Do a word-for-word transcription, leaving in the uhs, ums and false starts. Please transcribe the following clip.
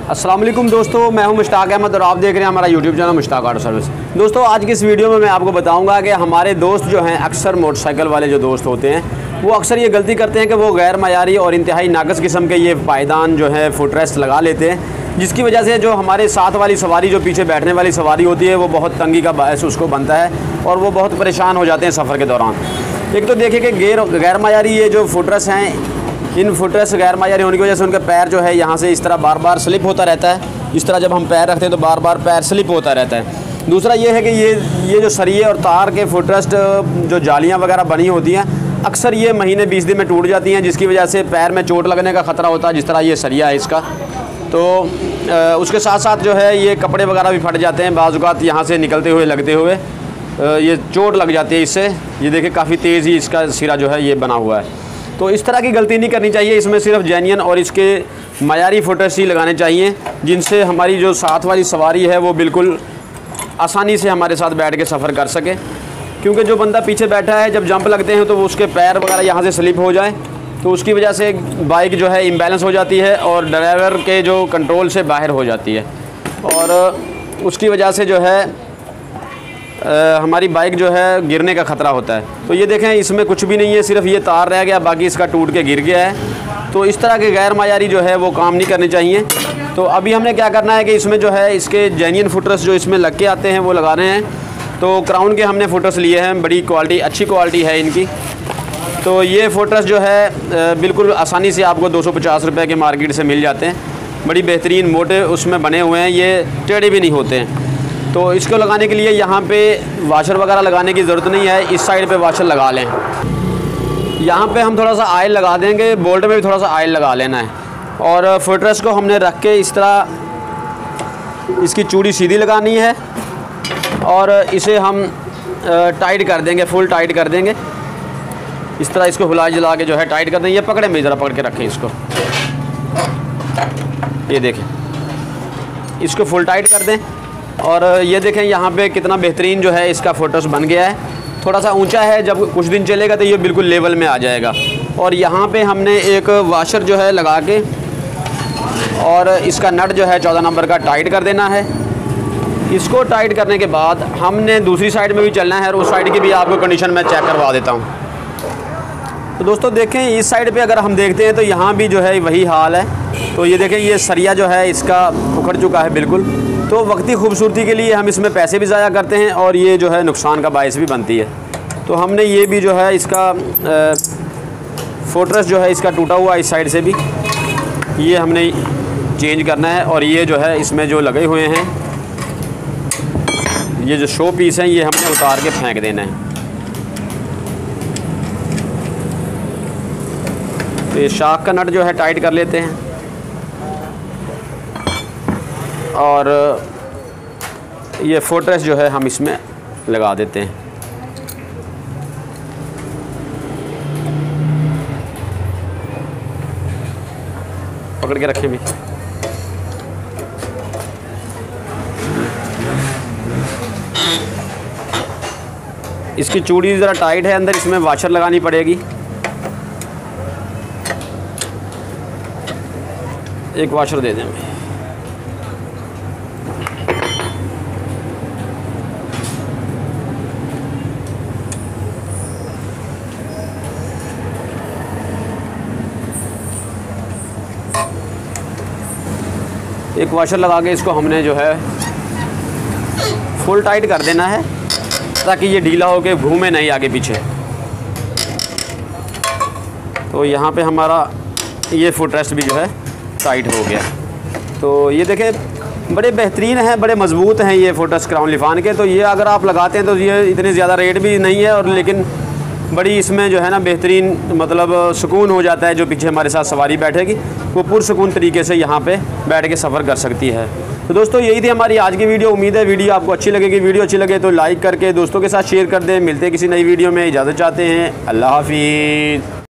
अस्सलामुअलैकुम दोस्तों, मैं हूं मुश्ताक अहमद और आप देख रहे हैं हमारा YouTube channel Mushtaq auto service. दोस्तों, आज की इस वीडियो में मैं आपको बताऊंगा कि हमारे दोस्त जो हैं, अक्सर मोटरसाइकिल वाले जो दोस्त होते हैं, वो अक्सर ये गलती करते हैं कि वो गैर मयारी और इंतहाई नाकस किस्म के ये पायदान जो है फुटरेस्ट लगा लेते हैं, जिसकी वजह से जो हमारे साथ वाली सवारी, जो पीछे बैठने वाली सवारी होती है, वो बहुत तंगी का बायस उसको बनता है और वो बहुत परेशान हो जाते हैं सफ़र के दौरान। एक तो देखिए कि गैर गैर मयारी ये जो फुटरेस्ट हैं, इन फुटरेस्ट गैर मयारी होने की वजह से उनका पैर जो है यहाँ से इस तरह बार बार स्लिप होता रहता है। इस तरह जब हम पैर रखते हैं तो बार बार पैर स्लिप होता रहता है। दूसरा ये है कि ये ये जो सरिये और तार के फुटरेस्ट जो जालियाँ वगैरह बनी होती हैं, अक्सर ये महीने बीस दिन में टूट जाती हैं, जिसकी वजह से पैर में चोट लगने का ख़तरा होता है। जिस तरह ये सरिया है इसका, तो आ, उसके साथ साथ जो है ये कपड़े वगैरह भी फट जाते हैं बाज़ औक़ात, यहाँ से निकलते हुए लगते हुए आ, ये चोट लग जाती है इससे। ये देखिए काफ़ी तेज़ ही इसका सिरा जो है ये बना हुआ है। तो इस तरह की गलती नहीं करनी चाहिए। इसमें सिर्फ जेन्युइन और इसके मयारी फुटरेस्ट ही लगाने चाहिए, जिनसे हमारी जो साथ वाली सवारी है वो बिल्कुल आसानी से हमारे साथ बैठ के सफ़र कर सके। क्योंकि जो बंदा पीछे बैठा है, जब जंप लगते हैं तो वो उसके पैर वगैरह यहाँ से स्लिप हो जाए तो उसकी वजह से बाइक जो है इम्बैलेंस हो जाती है और ड्राइवर के जो कंट्रोल से बाहर हो जाती है, और उसकी वजह से जो है आ, हमारी बाइक जो है गिरने का ख़तरा होता है। तो ये देखें, इसमें कुछ भी नहीं है, सिर्फ ये तार रह गया, बाकी इसका टूट के गिर गया है। तो इस तरह के गैर मयारी जो है वो काम नहीं करने चाहिए। तो अभी हमने क्या करना है कि इसमें जो है इसके जेन्युइन फुटरेस्ट जो इसमें लग के आते हैं वो लगा रहे हैं। तो क्राउन के हमने फुटरेस्ट लिए हैं, बड़ी क्वालिटी, अच्छी क्वालिटी है इनकी। तो ये फुटरेस्ट जो है बिल्कुल आसानी से आपको दो सौ पचास रुपये के मार्केट से मिल जाते हैं। बड़ी बेहतरीन मोटे उसमें बने हुए हैं, ये टेढ़े भी नहीं होते हैं। तो इसको लगाने के लिए यहाँ पे वाशर वगैरह लगाने की ज़रूरत नहीं है, इस साइड पे वाशर लगा लें। यहाँ पे हम थोड़ा सा ऑयल लगा देंगे, बोल्ट में भी थोड़ा सा ऑयल लगा लेना है। और फुटरेस्ट को हमने रख के इस तरह इसकी चूड़ी सीधी लगानी है और इसे हम टाइट कर देंगे, फुल टाइट कर देंगे। इस तरह इसको हिला जला के जो है टाइट कर देंगे। ये पकड़े में ज़रा पकड़ के रखें इसको, ये देखें, इसको फुल टाइट कर दें। और ये देखें यहाँ पे कितना बेहतरीन जो है इसका फुटरेस्ट बन गया है। थोड़ा सा ऊंचा है, जब कुछ दिन चलेगा तो ये बिल्कुल लेवल में आ जाएगा। और यहाँ पे हमने एक वाशर जो है लगा के और इसका नट जो है चौदह नंबर का टाइट कर देना है। इसको टाइट करने के बाद हमने दूसरी साइड में भी चलना है और उस साइड की भी आपको कंडीशन मैं चेक करवा देता हूँ। तो दोस्तों देखें, इस साइड पे अगर हम देखते हैं तो यहाँ भी जो है वही हाल है। तो ये देखें, ये सरिया जो है इसका उखड़ चुका है बिल्कुल। तो वक्ती खूबसूरती के लिए हम इसमें पैसे भी ज़ाया करते हैं और ये जो है नुकसान का बायस भी बनती है। तो हमने ये भी जो है इसका फुटरेस्ट जो है इसका टूटा हुआ, इस साइड से भी ये हमने चेंज करना है। और ये जो है इसमें जो लगे हुए हैं, ये जो शो पीस हैं, ये हमने उतार के फेंक देना है। तो ये शाख का नट जो है टाइट कर लेते हैं और ये फुटरेस्ट जो है हम इसमें लगा देते हैं। पकड़ के रखें भी। इसकी चूड़ी ज़रा टाइट है, अंदर इसमें वाशर लगानी पड़ेगी। एक वाशर दे दें। एक वाशर लगा के इसको हमने जो है फुल टाइट कर देना है, ताकि ये ढीला हो के घूमे नहीं आगे पीछे। तो यहाँ पे हमारा ये फुटरेस्ट भी जो है टाइट हो गया। तो ये देखें, बड़े बेहतरीन हैं, बड़े मज़बूत हैं ये फुटरेस्ट क्राउन लिफान के। तो ये अगर आप लगाते हैं तो ये इतने ज़्यादा रेट भी नहीं है, और लेकिन बड़ी इसमें जो है ना बेहतरीन, मतलब सुकून हो जाता है। जो पीछे हमारे साथ सवारी बैठेगी वो पुरसुकून तरीके से यहाँ पे बैठ के सफ़र कर सकती है। तो दोस्तों, यही थी हमारी आज की वीडियो। उम्मीद है वीडियो आपको अच्छी लगेगी। वीडियो अच्छी लगे तो लाइक करके दोस्तों के साथ शेयर कर दें। मिलते किसी नई वीडियो में, इजाज़त चाहते हैं। अल्लाह हाफिज़।